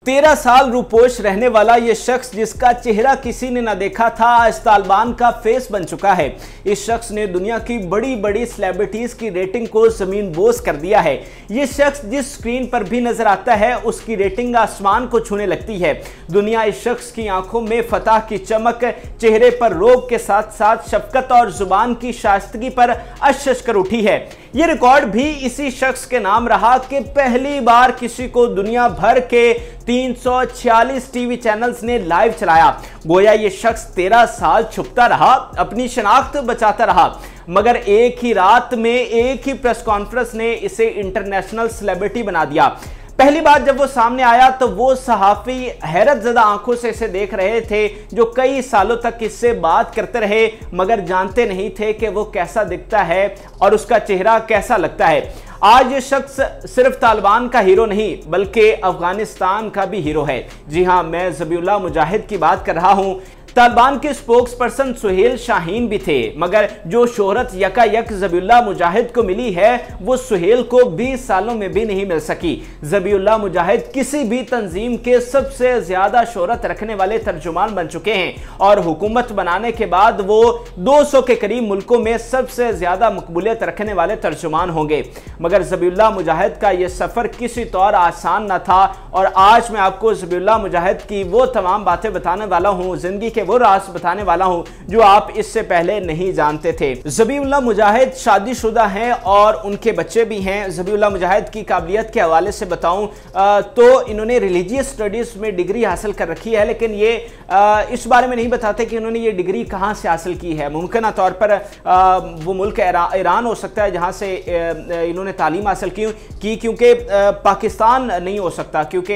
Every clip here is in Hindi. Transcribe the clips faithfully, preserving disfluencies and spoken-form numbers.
तेरह साल रूपोश रहने वाला यह शख्स जिसका चेहरा किसी ने न देखा था, आज तालिबान का फेस बन चुका है। इस शख्स ने दुनिया की बड़ी बड़ी सेलिब्रिटीज की रेटिंग को जमीन बोस कर दिया है। यह शख्स जिस स्क्रीन पर भी नजर आता है उसकी रेटिंग आसमान को छूने लगती है। दुनिया इस शख्स की आंखों में फतह की चमक, चेहरे पर रोब के साथ साथ शफकत और जुबान की शाइस्तगी पर अशश कर उठी है। यह रिकॉर्ड भी इसी शख्स के नाम रहा कि पहली बार किसी को दुनिया भर के तीन सौ छियालीस टीवी चैनल्स ने लाइव चलाया। गोया ये शख्स तेरह साल छुपता रहा, अपनी शनाख्त बचाता रहा, मगर एक ही रात में एक ही प्रेस कॉन्फ्रेंस ने इसे इंटरनेशनल सेलिब्रिटी बना दिया। पहली बार जब वो सामने आया तो वो सहाफी हैरत ज़दा आंखों से इसे देख रहे थे, जो कई सालों तक इससे बात करते रहे मगर जानते नहीं थे कि वो कैसा दिखता है और उसका चेहरा कैसा लगता है। आज ये शख्स सिर्फ तालिबान का हीरो नहीं बल्कि अफगानिस्तान का भी हीरो है। जी हां, मैं ज़बीउल्लाह मुजाहिद की बात कर रहा हूं। तालिबान के स्पोक्स पर्सन सुहेल शाहीन भी थे, मगर जो शोहरत यकायक ज़बीउल्लाह मुजाहिद को मिली है वो सुहेल को बीस सालों में भी नहीं मिल सकी। ज़बीउल्लाह मुजाहिद किसी भी तंजीम के सबसे ज्यादा शोहरत रखने वाले तर्जुमान बन चुके हैं और हुकूमत बनाने के बाद वो दो सौ के करीब मुल्कों में सबसे ज्यादा मकबूलियत रखने वाले तर्जुमान होंगे। मगर ज़बीउल्लाह मुजाहिद का यह सफर किसी तौर आसान न था और आज मैं आपको ज़बीउल्लाह मुजाहिद की वो तमाम बातें बताने वाला हूँ, जिंदगी के वो राज बताने वाला हूं जो आप इससे पहले नहीं जानते थे। ज़बीउल्लाह मुजाहिद शादीशुदा हैं और उनके बच्चे भी हैं। ज़बीउल्लाह मुजाहिद की काबिलियत के हवाले से बताऊं तो इन्होंने रिलीजियस स्टडीज में डिग्री हासिल कर रखी है, लेकिन ये आ, इस बारे में नहीं बताते कि इन्होंने ये डिग्री कहां से हासिल की है। मुमकिन तौर पर आ, वो मुल्क ईरान हो सकता है जहां से इन्होंने तालीम हासिल की, की क्योंकि पाकिस्तान नहीं हो सकता, क्योंकि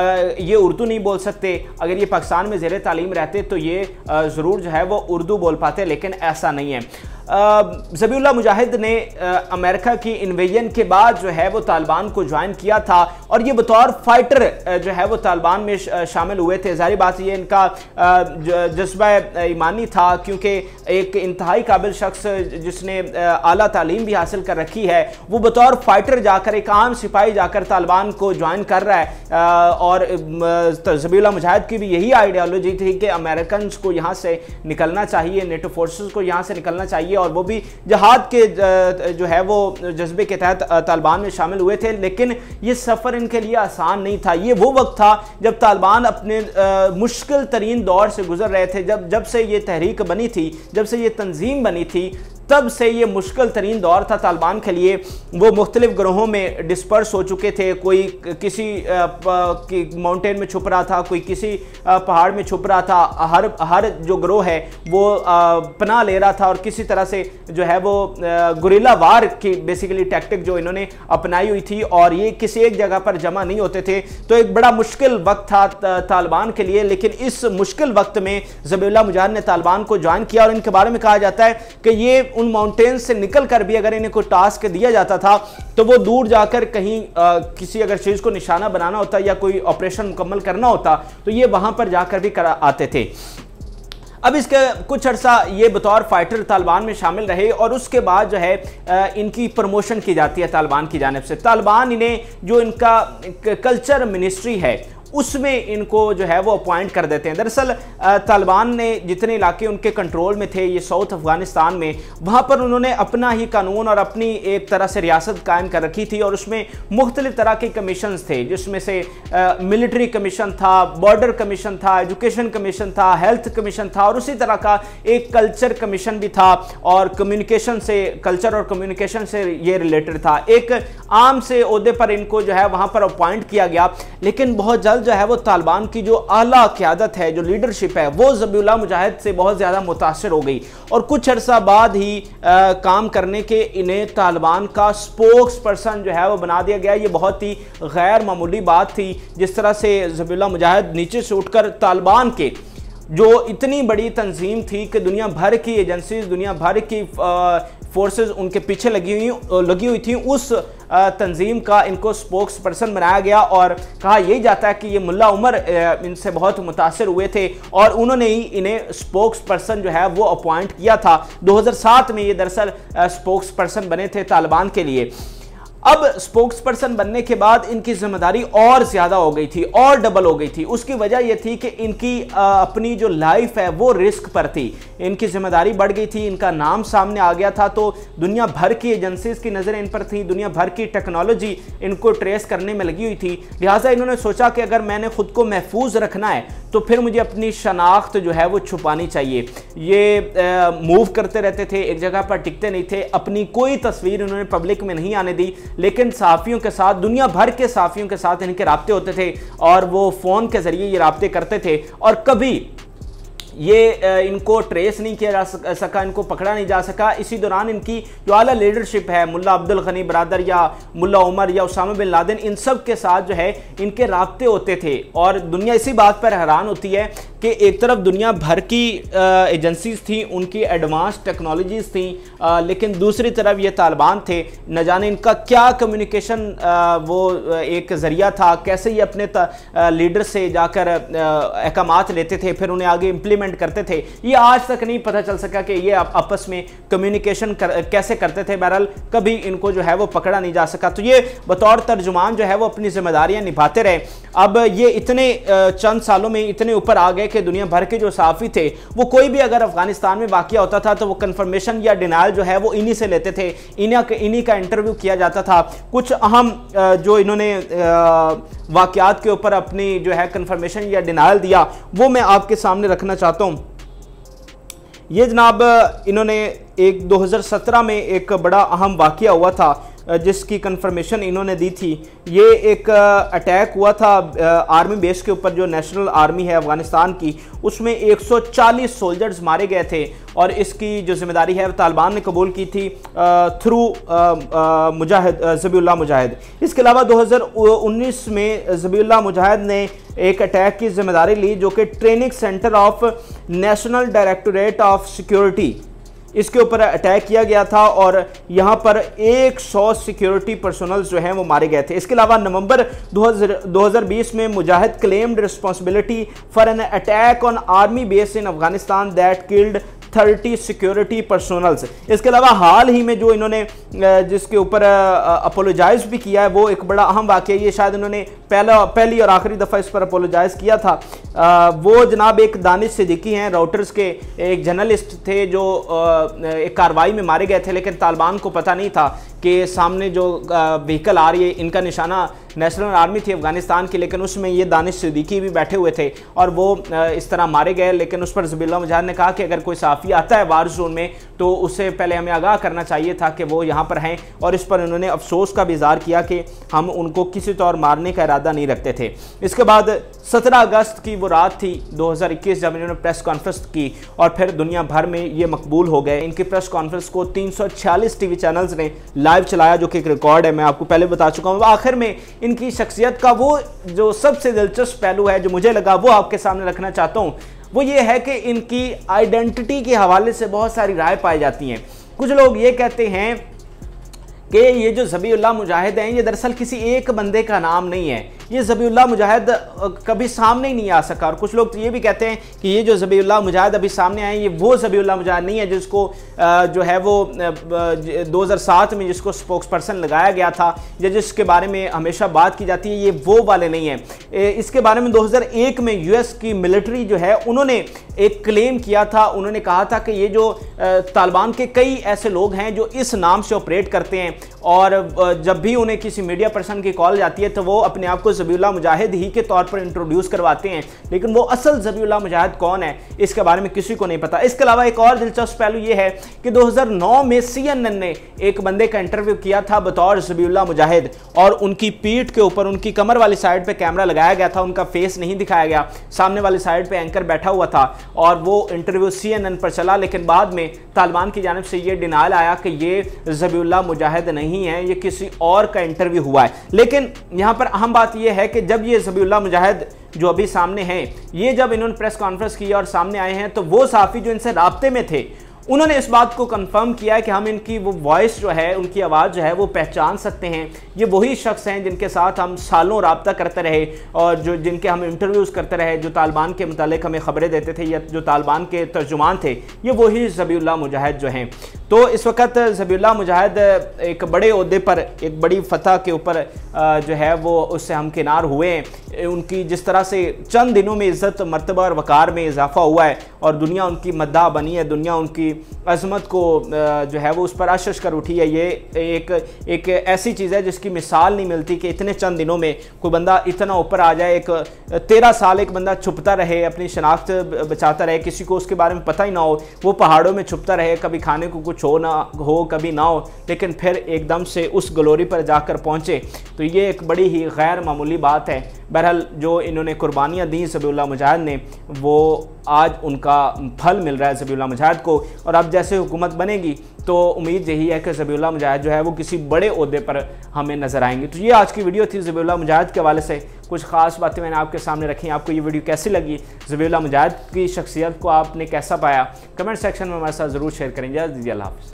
ये उर्दू नहीं बोल सकते। अगर ये पाकिस्तान में ज़ेरे तालीम रहते तो ये ज़रूर जो है वो उर्दू बोल पाते, लेकिन ऐसा नहीं है। ज़बीउल्लाह मुजाहिद ने अमेरिका की इन्वेजन के बाद जो है वो तालिबान को ज्वाइन किया था और ये बतौर फाइटर जो है वो तालिबान में शामिल हुए थे। ज़ाहिर बात ये इनका जज्बा ईमानी था, क्योंकि एक इंतहाई काबिल शख्स जिसने आला तालीम भी हासिल कर रखी है वो बतौर फाइटर जाकर, एक आम सिपाही जाकर तालिबान को ज्वाइन कर रहा है। और ज़बीउल्लाह मुजाहिद की भी यही आइडियोलॉजी थी कि अमेरिकन को यहाँ से निकलना चाहिए, नेटो फोर्सेस को यहाँ से निकलना चाहिए, और वो भी जहाद के जो है वो जज्बे के तहत तालिबान में शामिल हुए थे। लेकिन ये सफ़र इनके लिए आसान नहीं था। ये वो वक्त था जब तालिबान अपने मुश्किल तरीन दौर से गुजर रहे थे। जब जब से ये तहरीक बनी थी, जब से ये तंजीम बनी थी, तब से ये मुश्किल तरीन दौर था तालिबान के लिए। वो मुख्तलिफ ग्रोहों में डिस्पर्स हो चुके थे। कोई किसी माउंटेन में छुप रहा था, कोई किसी पहाड़ में छुप रहा था। हर हर जो ग्रोह है वो पनाह ले रहा था और किसी तरह से जो है वो गुरिल्ला वार की बेसिकली टैक्टिक जो इन्होंने अपनाई हुई थी, और ये किसी एक जगह पर जमा नहीं होते थे। तो एक बड़ा मुश्किल वक्त था तालिबान के लिए। लेकिन इस मुश्किल वक्त में ज़बीउल्लाह मुजाहिद ने तालिबान को ज्वाइन किया और इनके बारे में कहा जाता है कि ये उन माउंटेन्स से निकल कर भी अगर इन्हें कोई टास्क दिया जाता था तो वो दूर जाकर कहीं आ, किसी अगर चीज़ को निशाना बनाना होता या कोई ऑपरेशन मुकम्मल करना होता तो ये वहां पर जाकर भी करा आते थे। अब इसके कुछ अर्सा ये बतौर फाइटर तालिबान में शामिल रहे और उसके बाद जो है इनकी प्रमोशन की जाती है तालिबान की जानिब से। तालिबान इन्हें जो इनका कल्चर मिनिस्ट्री है उसमें इनको जो है वो अपॉइंट कर देते हैं। दरअसल तालिबान ने जितने इलाके उनके कंट्रोल में थे ये साउथ अफगानिस्तान में, वहाँ पर उन्होंने अपना ही कानून और अपनी एक तरह से रियासत कायम कर रखी थी और उसमें मुख्तलिफ तरह के कमीशंस थे, जिसमें से मिलिट्री कमीशन था, बॉर्डर कमीशन था, एजुकेशन कमीशन था, हेल्थ कमीशन था और उसी तरह का एक कल्चर कमीशन भी था। और कम्युनिकेशन से, कल्चर और कम्युनिकेशन से ये रिलेटेड था। एक आम से ओहदे पर इनको जो है वहाँ पर अपॉइंट किया गया। लेकिन बहुत जल्द जो है वो तालिबान की जो आला क़यादत है, जो लीडरशिप है, वो ज़बीउल्लाह मुजाहिद से बहुत ज़्यादा मुतासिर हो गई और कुछ अर्सा बाद ही आ, काम करने के इन्हें तालिबान का स्पोक्स पर्सन जो है वो बना दिया गया। ये बहुत ही गैर मामूली बात थी। जिस तरह से ज़बीउल्लाह मुजाहिद नीचे से उठकर तालिबान के जो इतनी बड़ी तंजीम थी कि दुनिया भर की एजेंसीज, दुनिया भर की फोर्सेस उनके पीछे लगी हुई लगी हुई थी, उस तंजीम का इनको स्पोक्स पर्सन बनाया गया और कहा यही जाता है कि ये मुल्ला उमर इनसे बहुत मुतासिर हुए थे और उन्होंने ही इन्हें स्पोक्स पर्सन जो है वो अपॉइंट किया था। दो हज़ार सात में ये दरअसल स्पोक्स पर्सन बने थे तालिबान के लिए। अब स्पोक्स पर्सन बनने के बाद इनकी जिम्मेदारी और ज्यादा हो गई थी और डबल हो गई थी। उसकी वजह यह थी कि इनकी आ, अपनी जो लाइफ है वो रिस्क पर थी, इनकी जिम्मेदारी बढ़ गई थी, इनका नाम सामने आ गया था, तो दुनिया भर की एजेंसीज की नजरें इन पर थी, दुनिया भर की टेक्नोलॉजी इनको ट्रेस करने में लगी हुई थी। लिहाजा इन्होंने सोचा कि अगर मैंने खुद को महफूज रखना है तो फिर मुझे अपनी शनाख्त जो है वो छुपानी चाहिए। ये मूव करते रहते थे, एक जगह पर टिकते नहीं थे, अपनी कोई तस्वीर इन्होंने पब्लिक में नहीं आने दी, लेकिन सहाफ़ियों के साथ, दुनिया भर के सहाफ़ियों के साथ इनके राब्ते होते थे और वो फ़ोन के ज़रिए ये राब्ते करते थे और कभी ये इनको ट्रेस नहीं किया जा सका, इनको पकड़ा नहीं जा सका। इसी दौरान इनकी जो आला लीडरशिप है, मुल्ला अब्दुल गनी बरादर या मुल्ला उमर या उसामा बिन लादेन, इन सब के साथ जो है इनके राब्ते होते थे और दुनिया इसी बात पर हैरान होती है कि एक तरफ दुनिया भर की एजेंसीज थी, उनकी एडवांस टेक्नोलॉजीज थी, आ, लेकिन दूसरी तरफ ये तालिबान थे, न जाने इनका क्या कम्युनिकेशन वो एक ज़रिया था, कैसे ये अपने लीडर से जाकर अहकामात लेते थे, फिर उन्हें आगे इम्प्लीमेंट करते थे, ये आज तक नहीं पता चल सका कि ये आपस में कम्युनिकेशन कर, कैसे करते थे। बहरहाल कभी इनको जो है वो पकड़ा नहीं जा सका। तो ये बतौर तर्जुमान जो है वो अपनी जिम्मेदारियां निभाते रहे। अब ये इतने चंद सालों में इतने ऊपर आ गए कि दुनिया भर के जो सहाफ़ी थे वो कोई भी अगर अफगानिस्तान में वाक़या होता था तो वो कन्फर्मेशन या डिनायल जो है वो इन्हीं से लेते थे, इन्हीं इन्हीं का इंटरव्यू किया जाता था। कुछ अहम जो इन्होंने वाक़यात के ऊपर अपनी जो है कन्फर्मेशन या डिनायल दिया वो मैं आपके सामने रखना चाहता हूँ। ये जनाब इन्होंने एक दो हज़ार सत्रह में एक बड़ा अहम वाक़या हुआ था जिसकी कंफर्मेशन इन्होंने दी थी। ये एक अटैक हुआ था आर्मी बेस के ऊपर, जो नेशनल आर्मी है अफ़गानिस्तान की, उसमें एक सौ चालीस सोल्जर्स मारे गए थे और इसकी जो जिम्मेदारी है तालिबान ने कबूल की थी थ्रू मुजाहिद ज़बीउल्लाह मुजाहिद। इसके अलावा दो हज़ार उन्नीस में ज़बीउल्लाह मुजाहिद ने एक अटैक की जिम्मेदारी ली जो कि training centre of national directorate of security, इसके ऊपर अटैक किया गया था और यहाँ पर सौ सिक्योरिटी पर्सनल जो हैं वो मारे गए थे। इसके अलावा नवंबर दो हज़ार बीस में Mujahid claimed responsibility for an attack on army base in Afghanistan that killed तीस सिक्योरिटी पर्सनल्स। इसके अलावा हाल ही में जो इन्होंने जिसके ऊपर अपोलोजाइज भी किया है वो एक बड़ा अहम वाक़या, ये शायद इन्होंने पहला पहली और आखिरी दफ़ा इस पर अपोलोजाइज किया था। आ, वो जनाब एक दानिश सिद्दीकी हैं, राउटर्स के एक जर्नलिस्ट थे जो आ, एक कार्रवाई में मारे गए थे, लेकिन तालिबान को पता नहीं था कि सामने जो व्हीकल आ रही है इनका निशाना नेशनल आर्मी थी अफगानिस्तान की, लेकिन उसमें ये दानिश सिद्दीकी भी बैठे हुए थे और वो इस तरह मारे गए। लेकिन उस पर ज़बीउल्लाह मुजाहिद ने कहा कि अगर कोई सहाफ़ी आता है वार जोन में तो उससे पहले हमें आगाह करना चाहिए था कि वो यहाँ पर हैं, और इस पर उन्होंने अफसोस का भी इज़हार किया कि हम उनको किसी तौर मारने का इरादा नहीं रखते थे। इसके बाद सत्रह अगस्त की वो रात थी दो हज़ार इक्कीस जब इन्होंने प्रेस कॉन्फ्रेंस की और फिर दुनिया भर में ये मकबूल हो गए। इनकी प्रेस कॉन्फ्रेंस को तीन सौ छियालीस टीवी चैनल्स ने लाइव चलाया, जो कि एक रिकॉर्ड है, मैं आपको पहले बता चुका हूँ। आखिर में इनकी शख्सियत का वो जो सबसे दिलचस्प पहलू है जो मुझे लगा वो आपके सामने रखना चाहता हूँ, वो ये है कि इनकी आइडेंटिटी के हवाले से बहुत सारी राय पाई जाती हैं। कुछ लोग ये कहते हैं कि ये जो ज़बीउल्लाह मुजाहिद हैं ये दरअसल किसी एक बंदे का नाम नहीं है, ये ज़बीउल्लाह मुजाहिद कभी सामने ही नहीं आ सका। और कुछ लोग तो ये भी कहते हैं कि ये जो ज़बीउल्लाह मुजाहिद अभी सामने आए ये वो ज़बीउल्लाह मुजाहिद नहीं है जिसको जो है वो दो हज़ार सात में जिसको स्पोक्स पर्सन लगाया गया था या जिसके बारे में हमेशा बात की जाती है, ये वो वाले नहीं है। इसके बारे में दो हज़ार एक में यूएस की मिलिट्री जो है उन्होंने एक क्लेम किया था, उन्होंने कहा था कि ये जो तालिबान के कई ऐसे लोग हैं जो इस नाम से ऑपरेट करते हैं और जब भी उन्हें किसी मीडिया पर्सन की कॉल जाती है तो वो अपने आप को ज़बीउल्लाह मुजाहिद ही के तौर पर इंट्रोड्यूस करवाते हैं, लेकिन वो असल ज़बीउल्लाह मुजाहिद कौन है इसके बारे में किसी को नहीं पता। इसके अलावा एक और दिलचस्प पहलू ये है कि दो हज़ार नौ में सीएनएन ने एक बंदे का इंटरव्यू किया था बतौर ज़बीउल्लाह मुजाहिद और उनकी पीठ के ऊपर उनकी कमर वाली साइड पर कैमरा लगाया गया था, उनका फेस नहीं दिखाया गया, सामने वाली साइड पर एंकर बैठा हुआ था और वो इंटरव्यू सीएनएन पर चला। लेकिन बाद में तालिबान की जानिब से ये डिनायल आया कि ये ज़बीउल्लाह मुजाहिद नहीं है, ये किसी और का इंटरव्यू हुआ है। लेकिन यहाँ पर अहम बात यह है कि जब ये ज़बीउल्लाह मुजाहिद जो अभी सामने हैं, ये जब इन्होंने प्रेस कॉन्फ्रेंस की और सामने आए हैं तो वो साफ़ी जो इनसे राब्ते में थे उन्होंने इस बात को कंफर्म किया है कि हम इनकी वो वॉइस जो है, उनकी आवाज़ जो है वो पहचान सकते हैं। ये वही शख्स हैं जिनके साथ हम सालों राब्ता करते रहे और जो जिनके हम इंटरव्यूज़ करते रहे, जो तालिबान के मुतालिक हमें ख़बरें देते थे या जो तालिबान के तर्जुमान थे, ये वही ज़बीउल्लाह मुजाहिद जो हैं। तो इस वक्त ज़बीहुल्लाह मुजाहिद एक बड़े ओहदे पर, एक बड़ी फतह के ऊपर जो है वो उससे हमकिनार हुए हैं। उनकी जिस तरह से चंद दिनों में इज़्ज़त, मर्तबा और वक़ार में इजाफ़ा हुआ है और दुनिया उनकी मद्दाह बनी है, दुनिया उनकी अज़मत को जो है वो उस पर अशश कर उठी है। ये एक एक ऐसी चीज़ है जिसकी मिसाल नहीं मिलती कि इतने चंद दिनों में कोई बंदा इतना ऊपर आ जाए। एक तेरह साल एक बंदा छुपता रहे, अपनी शनाख्त बचाता रहे, किसी को उसके बारे में पता ही ना हो, वो पहाड़ों में छुपता रहे, कभी खाने को कुछ हो ना हो, कभी ना हो, लेकिन फिर एकदम से उस ग्लोरी पर जाकर पहुँचे। तो ये एक बड़ी ही गैर मामूली बात है। बहरहाल जो इन्होंने कुर्बानियाँ दी ज़बीहुल्लाह मुजाहिद ने, वो आज उनका फल मिल रहा है ज़बीहुल्लाह मुजाहिद को। और अब जैसे हुकूमत बनेगी तो उम्मीद यही है कि ज़बीहुल्लाह मुजाहिद जो है वो किसी बड़े ओहदे पर हमें नज़र आएंगे। तो ये आज की वीडियो थी ज़बीहुल्लाह मुजाहिद के हवाले से। कुछ ख़ास बातें मैंने आपके सामने रखी। आपको ये वीडियो कैसी लगी, ज़बीहुल्लाह मुजाहिद की शख्सियत को आपने कैसा पाया, कमेंट सेक्शन में हमारे साथ ज़रूर शेयर करेंगे। अल्लाह हाफ़िज़।